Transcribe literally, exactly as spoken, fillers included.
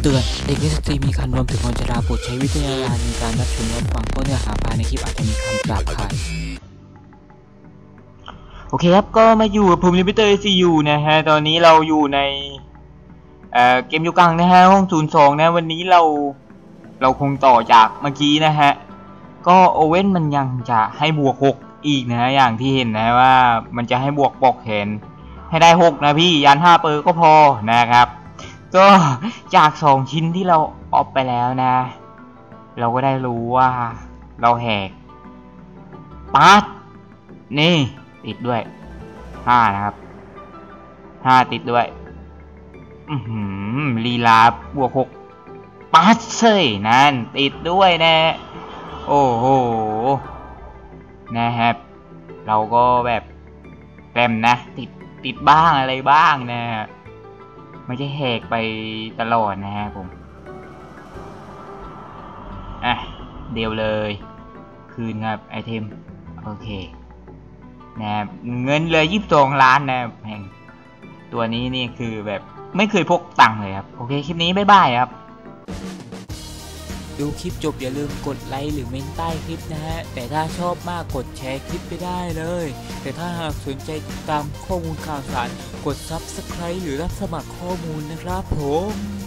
ตือนเด็กและสตรีมีคันรวมถึงคนชราโปรดใช้วิจารณญาณในการรับชมรับฟังเพราะเนื้อหาภายในคลิปอาจจะมีคำหยาบคายโอเคครับก็มาอยู่กับผมลิมิเตอร์ ซี ยู นะฮะตอนนี้เราอยู่ในเอ่อเกมยูกังนะฮะห้องศูนย์สองนะวันนี้เราเราคงต่อจากเมื่อกี้นะฮะก็โอเว่นมันยังจะให้บวกหกอีกนะฮะอย่างที่เห็นนะว่ามันจะให้บวกปอกแขนให้ได้หกนะพี่ยันห้าเปอร์ก็พอนะครับก็จากสองชิ้นที่เราออฟไปแล้วนะเราก็ได้รู้ว่าเราแหกปัดนี่ติดด้วยห้านะครับห้าติดด้วยอือหือลีลาบวกหกปัดเซยนั่นติดด้วยนะโอ้โหนะครับเราก็แบบแรมนะติดติดบ้างอะไรบ้างนะไม่ใช่แหกไปตลอดนะฮะผมอ่ะเดียวเลยคืนครับไอเทมโอเคนะครับเงินเลยยี่สิบสองล้านนะแพงตัวนี้นี่คือแบบไม่เคยพกตังค์เลยครับโอเคคลิปนี้บ๊ายบายครับดูคลิปจบอย่าลืมกดไลค์หรือเมนใต้คลิปนะฮะแต่ถ้าชอบมากกดแชร์คลิปไปได้เลยแต่ถ้าหากสนใจติดตามข้อมูลข่าวสารกด ซับสไครบ์ หรือรับสมัครข้อมูลนะครับผม